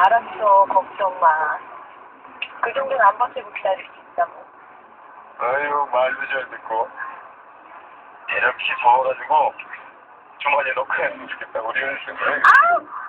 알았어. 걱정 마. 그 정도는 안 버티고 기다릴 수 있다고. 아유, 말도 잘 듣고. 이렇게 더워가지고 주머니에 넣고 했으면 좋겠다, 우리 은수. 아우!